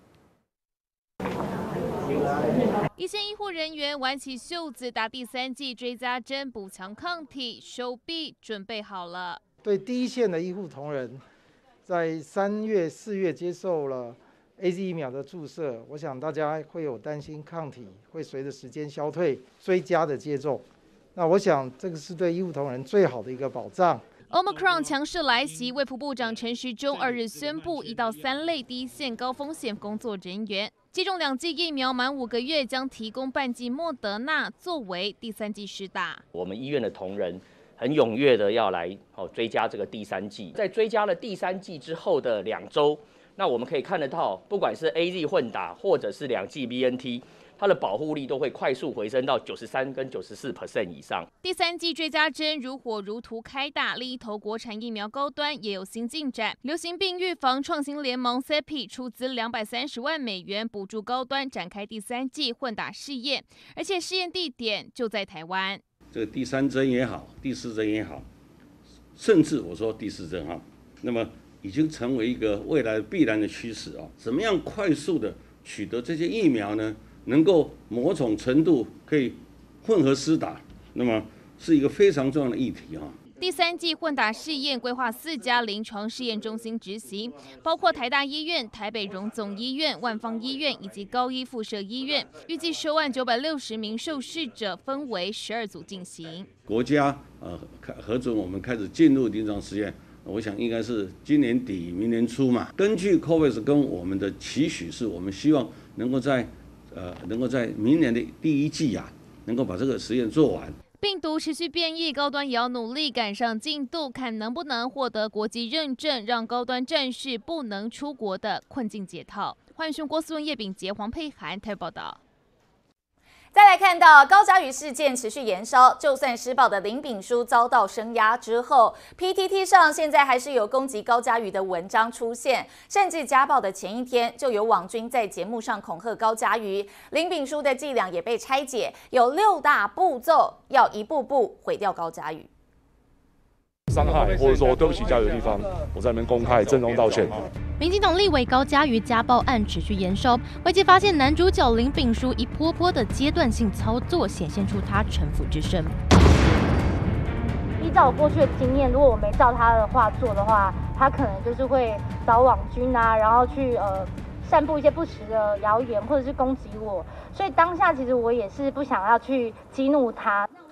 一线医护人员挽起袖子打第三剂追加针补强抗体，手臂准备好了。 对第一线的医护同仁，在三月、四月接受了 A Z 疫苗的注射，我想大家会有担心抗体会随着时间消退，追加的接种。那我想这个是对医护同仁最好的一个保障。 Omicron 强势来袭，卫福部长陈时中二日宣布，一到三类第一线高风险工作人员接种两剂疫苗满五个月，将提供半剂莫德纳作为第三剂施打。 我们医院的同仁很踊跃的要来哦追加这个第三剂，在追加了第三剂之后的两周。那我们可以看得到，不管是 A Z 混打或者是两剂 B N T， 它的保护力都会快速回升到九十三跟九十四 percent 以上。 第三剂追加针如火如荼开打，另一头国产疫苗高端也有新进展。流行病预防创新联盟 C E P I 出资两百三十万美元补助高端展开第三剂混打试验，而且试验地点就在台湾。 这个第三针也好，第四针也好，甚至我说第四针哈，那么已经成为一个未来必然的趋势啊！怎么样快速的取得这些疫苗呢？能够某种程度可以混合施打，那么是一个非常重要的议题啊。 第三剂混打试验规划四家临床试验中心执行，包括台大医院、台北荣总医院、万芳医院以及高医附设医院。预计收案九百六十名受试者，分为十二组进行。 国家呃核准我们开始进入临床实验。我想应该是今年底、明年初嘛。根据 C O V A X 跟我们的期许，是我们希望能够在呃能够在明年的第一季啊，能够把这个实验做完。 病毒持续变异，高端也要努力赶上进度，看能不能获得国际认证，让高端战士不能出国的困境解套。欢迎讯郭思文、叶秉杰、黄佩涵台报道。 再来看到高嘉瑜事件持续延烧，就算施暴的林炳书遭到声压之后 ，P T T 上现在还是有攻击高嘉瑜的文章出现，甚至家暴的前一天就有网军在节目上恐吓高嘉瑜。林炳书的伎俩也被拆解，有六大步骤，要一步步毁掉高嘉瑜。 伤害或者说对不起嘉瑜的地方，我在那边公开郑重道歉。 民进党立委高嘉瑜家暴案持续延烧，外界发现男主角林炳书一波波的阶段性操作，显现出他城府之深。 依照我过去的经验，如果我没照他的话做的话，他可能就是会找网军啊，然后去呃散布一些不实的谣言，或者是攻击我。所以当下其实我也是不想要去激怒他。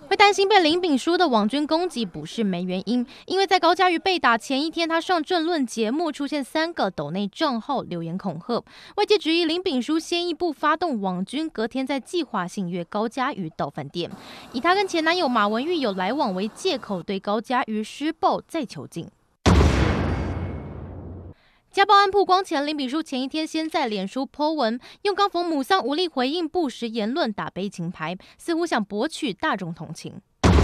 会担心被林炳书的网军攻击不是没原因，因为在高嘉瑜被打前一天，他上政论节目出现三个抖内账号留言恐吓，外界质疑林炳书先一步发动网军，隔天在计划性约高嘉瑜到饭店，以他跟前男友马文玉有来往为借口，对高嘉瑜施暴再囚禁。家暴案曝光前，林炳书前一天先在脸书 po 文，用刚逢母丧无力回应不实言论打悲情牌，似乎想博取大众同情。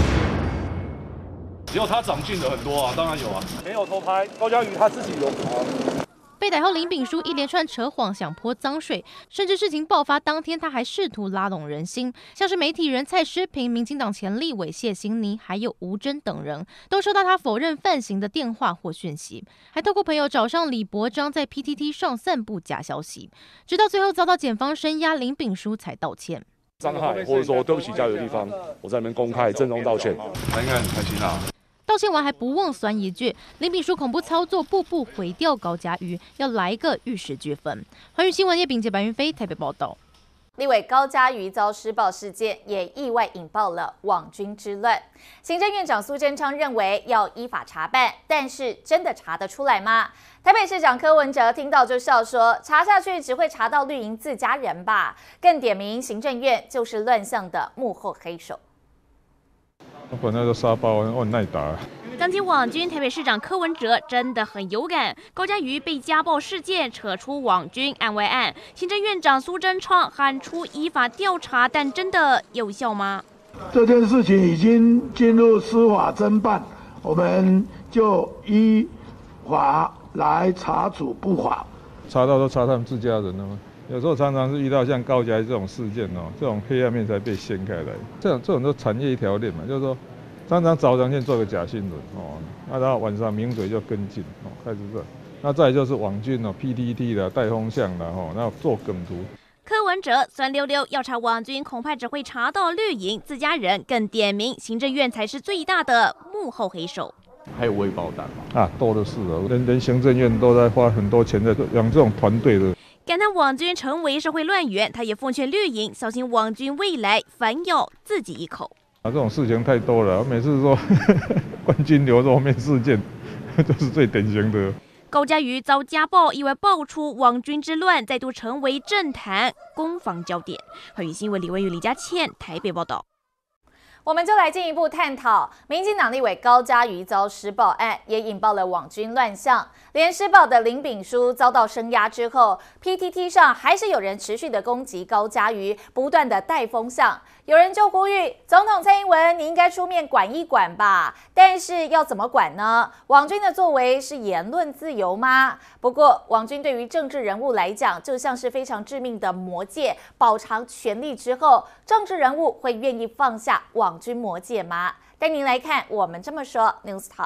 只有他长进了很多啊，当然有啊。 没有偷拍，高嘉瑜他自己有拍。 被逮后，林炳书一连串扯谎，想泼脏水，甚至事情爆发当天，他还试图拉拢人心，像是媒体人蔡诗萍、民进党前立委谢欣妮，还有吴峥等人，都收到他否认犯行的电话或讯息，还透过朋友找上李伯章，在 P T T 上散布假消息，直到最后遭到检方声押，林炳书才道歉。 伤害或者说对不起家里的地方，我在那边公开郑重道歉，他应该很开心啊。 道歉完还不忘酸一句：“林炳书恐怖操作，步步毁掉高嘉瑜，要来个玉石俱焚。”环宇新闻叶秉杰、白云飞台北报道。 立委高嘉瑜遭施暴事件，也意外引爆了网军之乱。行政院长苏贞昌认为要依法查办，但是真的查得出来吗？台北市长柯文哲听到就笑说：“查下去只会查到绿营自家人吧？”更点名行政院就是乱象的幕后黑手。 我本来就沙包，我很耐打。 讲起网军，台北市长柯文哲真的很有感。高嘉瑜被家暴事件扯出网军案外案，行政院长苏贞昌喊出依法调查，但真的有效吗？ 这件事情已经进入司法侦办，我们就依法来查处不法。 查到都查他们自家人了吗？有时候常常是遇到像高嘉瑜这种事件哦，这种黑暗面才被掀开来。这种这种都产业一条链嘛，就是说。常常早上先做个假新闻哦，那然后晚上名嘴就跟进哦，开始这，那再来就是网军哦 ，P T T 的带风向的哦，然后做梗图。 柯文哲酸溜溜要查网军，恐怕只会查到绿营自家人，更点名行政院才是最大的幕后黑手。 还有微保单嘛？ 啊，多的是了，连连行政院都在花很多钱在养这种团队的。 感叹网军成为社会乱源，他也奉劝绿营小心网军未来反咬自己一口。 啊，这种事情太多了，我每次说冠军牛肉面事件，就是最典型的。 高嘉瑜遭家暴，意外爆出网军之乱，再度成为政坛攻防焦点。环宇新闻李文宇、李佳倩台北报道。 我们就来进一步探讨，民进党立委高嘉瑜遭施暴案，也引爆了网军乱象。连施暴的林炳书遭到声押之后 ，P T T 上还是有人持续的攻击高嘉瑜，不断的带风向。有人就呼吁总统蔡英文，你应该出面管一管吧。但是要怎么管呢？网军的作为是言论自由吗？不过，网军对于政治人物来讲，就像是非常致命的魔戒，饱尝权力之后，政治人物会愿意放下网军魔戒吗？带您来看我们这么说 News Talk。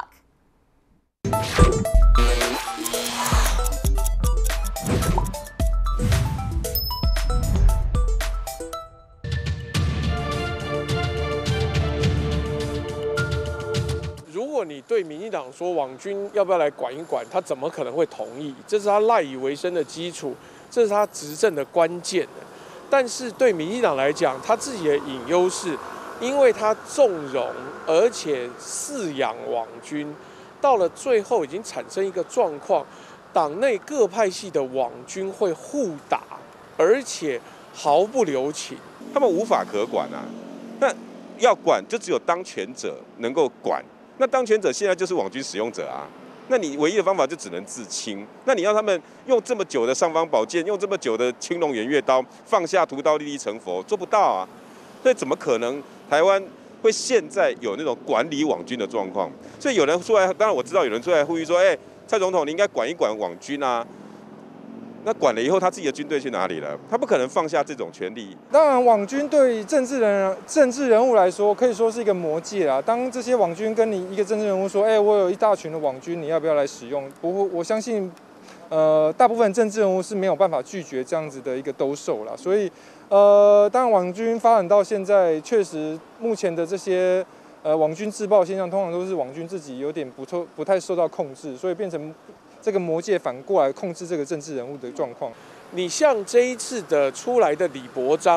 如果你对民进党说网军要不要来管一管，他怎么可能会同意？这是他赖以为生的基础，这是他执政的关键。但是对民进党来讲，他自己的隐忧是，因为他纵容而且饲养网军，到了最后已经产生一个状况，党内各派系的网军会互打，而且毫不留情。 他们无法可管啊，那要管就只有当权者能够管。那当权者现在就是网军使用者啊，那你唯一的方法就只能自清。那你要他们用这么久的尚方宝剑，用这么久的青龙偃月刀，放下屠刀立地成佛，做不到啊。所以怎么可能台湾会现在有那种管理网军的状况？所以有人出来，当然我知道有人出来呼吁说，哎、欸，蔡总统你应该管一管网军啊。那管了以后，他自己的军队去哪里了？他不可能放下这种权利。 当然，网军对政治人政治人物来说，可以说是一个魔戒啊。当这些网军跟你一个政治人物说：“哎、欸，我有一大群的网军，你要不要来使用？”不，我相信，呃，大部分政治人物是没有办法拒绝这样子的一个兜售啦。所以，呃，当然网军发展到现在，确实目前的这些呃网军自爆现象，通常都是网军自己有点不不太受到控制，所以变成。这个魔戒反过来控制这个政治人物的状况。你像这一次的出来的李伯章，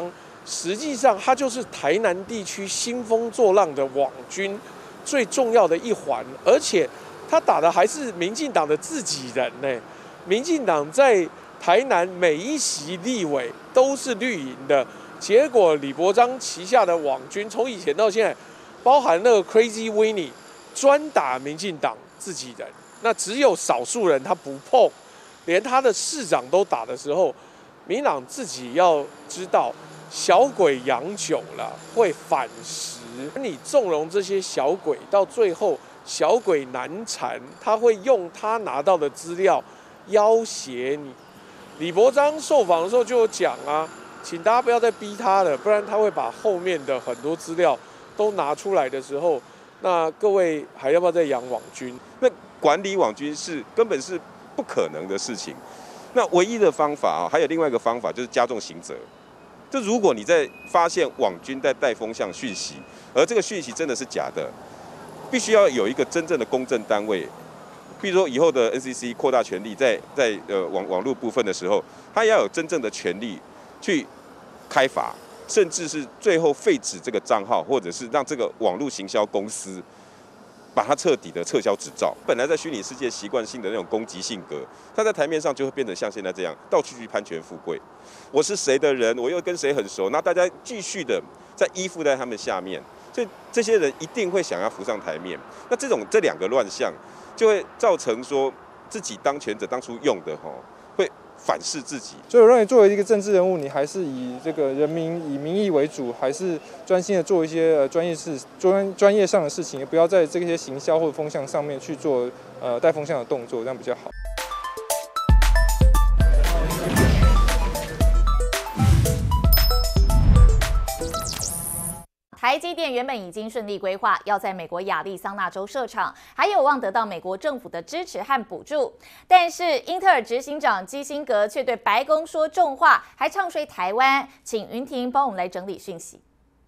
实际上它就是台南地区兴风作浪的网军最重要的一环，而且他打的还是民进党的自己人呢。民进党在台南每一席立委都是绿营的，结果李伯璋旗下的网军从以前到现在，包含那个 Crazy Winnie 专打民进党自己人，那只有少数人他不碰，连他的市长都打的时候，民进党自己要知道。小鬼养久了会反噬，你纵容这些小鬼，到最后小鬼难缠，他会用他拿到的资料要挟你。李伯璋受访的时候就有讲啊，请大家不要再逼他了，不然他会把后面的很多资料都拿出来的时候，那各位还要不要再养网军？ 那管理网军是根本是不可能的事情。那唯一的方法啊，还有另外一个方法就是加重刑责。就如果你在发现网军在带风向讯息，而这个讯息真的是假的，必须要有一个真正的公正单位，比如说以后的 N C C 扩大权力在，在在呃网网络部分的时候，它要有真正的权力去开罚，甚至是最后废止这个账号，或者是让这个网络行销公司把它彻底的撤销执照。本来在虚拟世界习惯性的那种攻击性格，它在台面上就会变得像现在这样，到处去攀权富贵。我是谁的人，我又跟谁很熟，那大家继续的在依附在他们下面，所以这些人一定会想要浮上台面。那这种这两个乱象，就会造成说自己当权者当初用的吼，会反噬自己。 所以我认为，作为一个政治人物，你还是以这个人民以民意为主，还是专心的做一些呃专业事专专业上的事情，也不要在这些行销或者风向上面去做呃带风向的动作，这样比较好。 台积电原本已经顺利规划要在美国亚利桑那州设厂，还有望得到美国政府的支持和补助。但是英特尔执行长基辛格却对白宫说重话，还唱衰台湾。请云婷帮我们来整理讯息。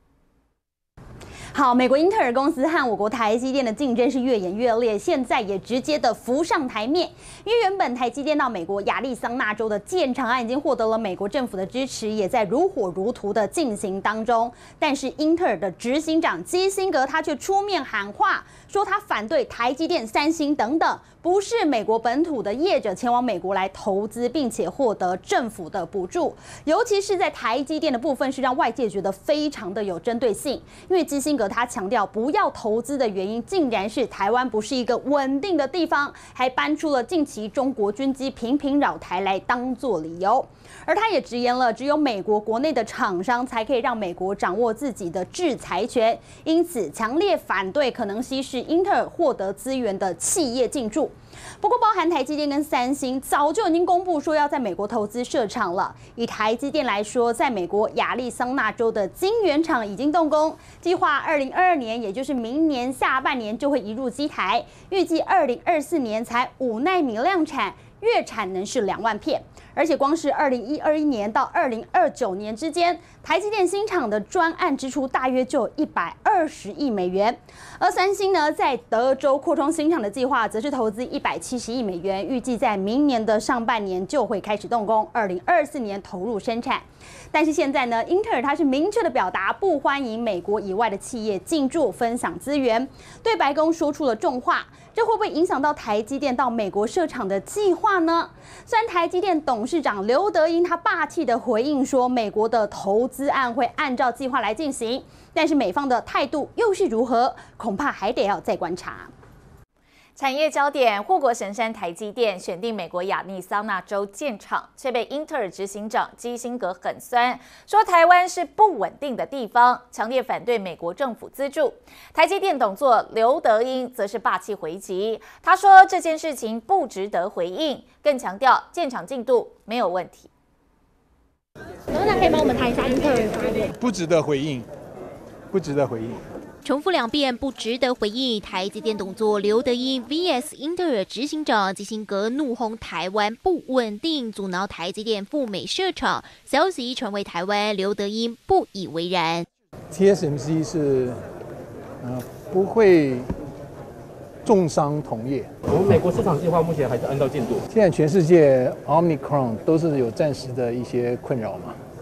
好，美国英特尔公司和我国台积电的竞争是越演越烈，现在也直接的浮上台面。因为原本台积电到美国亚利桑那州的建厂案已经获得了美国政府的支持，也在如火如荼的进行当中。但是英特尔的执行长基辛格他却出面喊话，说他反对台积电、三星等等不是美国本土的业者前往美国来投资，并且获得政府的补助。尤其是在台积电的部分，是让外界觉得非常的有针对性，因为基辛格他强调不要投资的原因，竟然是台湾不是一个稳定的地方，还搬出了近期中国军机频频扰台来当作理由。而他也直言了，只有美国国内的厂商才可以让美国掌握自己的制裁权，因此强烈反对可能稀释英特尔获得资源的企业进驻。不过，包含台积电跟三星早就已经公布说要在美国投资设厂了。以台积电来说，在美国亚利桑那州的晶圆厂已经动工，计划二零二二年，也就是明年下半年就会移入机台，预计二零二四年才五奈米量产，月产能是两万片。而且光是二零一二一年到二零二九年之间，台积电新厂的专案支出大约就有一百二十亿美元。而三星呢，在德州扩充新厂的计划，则是投资一百七十亿美元，预计在明年的上半年就会开始动工，二零二四年投入生产。但是现在呢，英特尔它是明确的表达不欢迎美国以外的企业进驻分享资源，对白宫说出了重话。这会不会影响到台积电到美国设厂的计划呢？虽然台积电董事长刘德音他霸气的回应说，美国的投资案会按照计划来进行，但是美方的态度又是如何，恐怕还得要再观察。 产业焦点，护国神山台积电选定美国亚利桑那州建厂，却被英特尔执行长基辛格狠酸，说台湾是不稳定的地方，强烈反对美国政府资助。台积电董座刘德音则是霸气回击，他说这件事情不值得回应，更强调建厂进度没有问题。 董事长可以帮我们谈一下英特尔的发言？ 不值得回应，不值得回应。 重复两遍，不值得回应。台积电董座刘德音 V S 英特尔执行长基辛格怒轰台湾不稳定，阻挠台积电赴美设厂。消息传回台湾，刘德音不以为然。 T S M C 是呃不会重伤同业。 我们美国市场计划目前还是按照进度。 现在全世界 Omicron 都是有暂时的一些困扰嘛，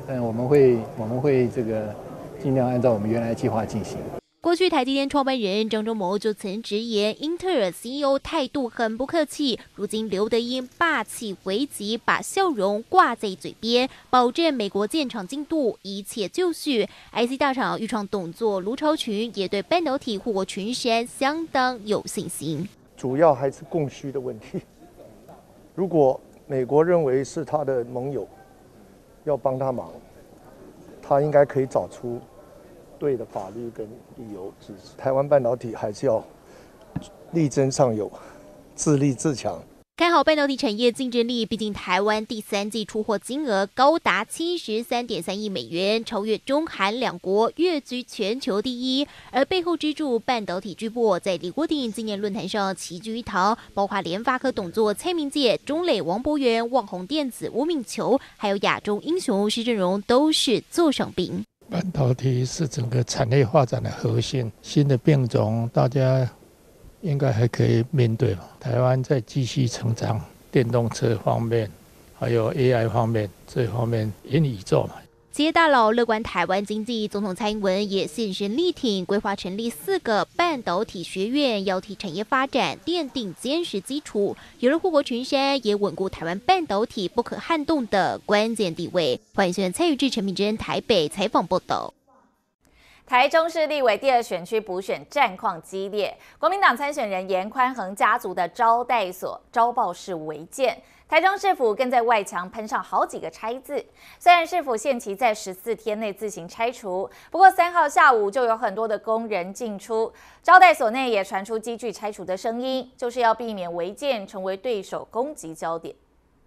但我们会我们会这个尽量按照我们原来计划进行。 过去台积电创办人张忠谋就曾直言，英特尔 C E O 态度很不客气。如今刘德英霸气回击，把笑容挂在嘴边，保证美国建厂进度一切就绪。I C 大厂豫创董座卢朝群也对半导体护国群山相当有信心。 主要还是供需的问题。如果美国认为是他的盟友，要帮他忙，他应该可以找出对的法律跟理由支持。台湾半导体还是要力争上游，自立自强。 看好半导体产业竞争力，毕竟台湾第三季出货金额高达七十三点三亿美元，超越中韩两国，跃居全球第一。而背后支柱半导体巨擘，在李国鼎纪念论坛上齐聚一堂，包括联发科董座蔡明介、中磊王博元、旺宏电子吴敏球，还有亚洲英雄施正荣，都是座上宾。 半导体是整个产业发展的核心，新的变种大家应该还可以面对吧？台湾在继续成长，电动车方面，还有 A I 方面，这方面元宇宙嘛。 企业大佬乐观台湾经济，总统蔡英文也现身力挺，规划成立四个半导体学院，要替产业发展奠定坚实基础。有了护国群山，也稳固台湾半导体不可撼动的关键地位。欢迎新闻蔡宇智、陈品珍台北采访报道。 台中市立委第二选区补选战况激烈，国民党参选人严宽恒家族的招待所遭爆式违建，台中市府更在外墙喷上好几个拆字。虽然市府限期在十四天内自行拆除，不过三号下午就有很多的工人进出，招待所内也传出机具拆除的声音，就是要避免违建成为对手攻击焦点。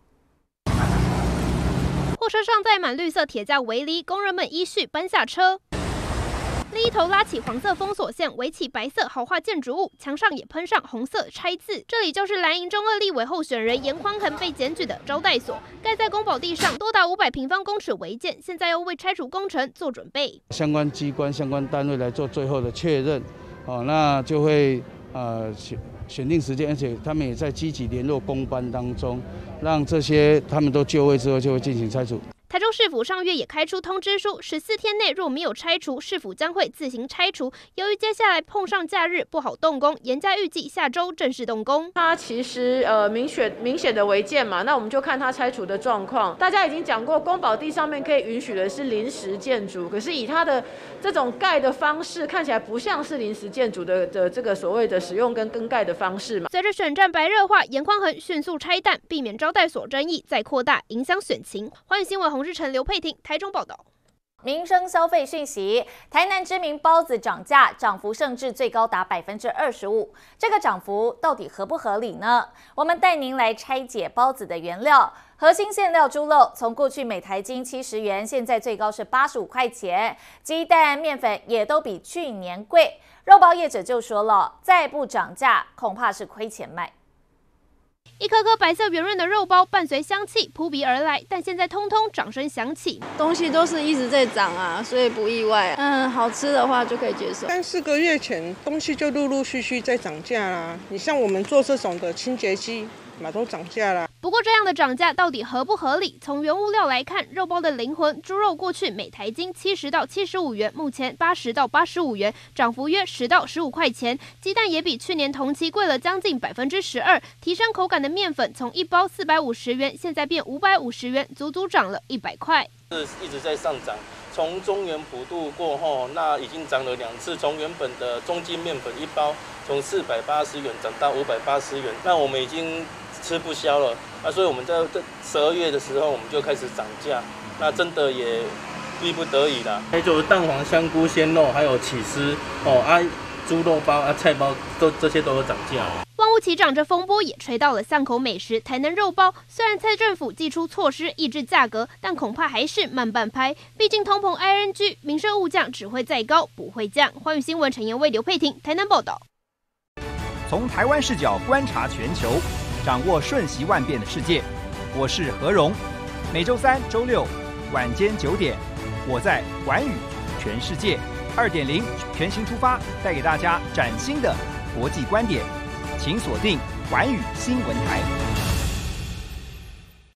货车上载满绿色铁架围篱，工人们依序搬下车。另一头拉起黄色封锁线，围起白色豪华建筑物，墙上也喷上红色拆字。这里就是蓝营中二立委候选人严宽恒被检举的招待所，盖在公保地上，多达五百平方公尺违建，现在要为拆除工程做准备。 相关机关、相关单位来做最后的确认，哦，那就会呃选选定时间，而且他们也在积极联络工班当中，让这些他们都就位之后，就会进行拆除。 台中市府上月也开出通知书，十四天内若没有拆除，市府将会自行拆除。由于接下来碰上假日，不好动工，严家预计下周正式动工。 它其实呃明显明显的违建嘛，那我们就看它拆除的状况。大家已经讲过，公保地上面可以允许的是临时建筑，可是以它的这种盖的方式，看起来不像是临时建筑的的这个所谓的使用跟更盖的方式嘛。 随着选战白热化，严宽恒迅速拆弹，避免招待所争议再扩大，影响选情。欢迎新闻洪日成、刘佩婷台中报道。 民生消费讯息：台南知名包子涨价，涨幅甚至最高达百分之二十五。这个涨幅到底合不合理呢？我们带您来拆解包子的原料。核心馅料猪肉从过去每台斤七十元，现在最高是八十五块钱。鸡蛋、面粉也都比去年贵。肉包业者就说了，再不涨价，恐怕是亏钱卖。 一颗颗白色圆润的肉包伴随香气扑鼻而来，但现在通通掌声响起。 东西都是一直在涨啊，所以不意外。嗯，好吃的话就可以接受。 三四个月前，东西就陆陆续续在涨价啦。你像我们做这种的清洁剂，嘛都涨价啦。 不过这样的涨价到底合不合理？从原物料来看，肉包的灵魂猪肉过去每台斤七十到七十五元，目前八十到八十五元，涨幅约十到十五块钱。鸡蛋也比去年同期贵了将近百分之十二，提升口感的面粉从一包四百五十元，现在变五百五十元，足足涨了一百块。 是一直在上涨，从中原普渡过后，那已经涨了两次，从原本的中筋面粉一包从四百八十元涨到五百八十元，那我们已经吃不消了啊，所以我们在这十二月的时候，我们就开始涨价，那真的也逼不得已啦。还有蛋黄、香菇、鲜肉，还有起司哦啊，猪肉包啊、菜包都这些都有涨价。 万物齐涨，这风波也吹到了巷口美食台南肉包。虽然蔡政府祭出措施抑制价格，但恐怕还是慢半拍。毕竟通膨 I N G， 民生物价只会再高不会降。欢迎新闻陈彦威、刘佩婷台南报道。 从台湾视角观察全球，掌握瞬息万变的世界。我是何荣，每周三、周六晚间九点，我在寰宇全世界二点零全新出发，带给大家崭新的国际观点。请锁定寰宇新闻台。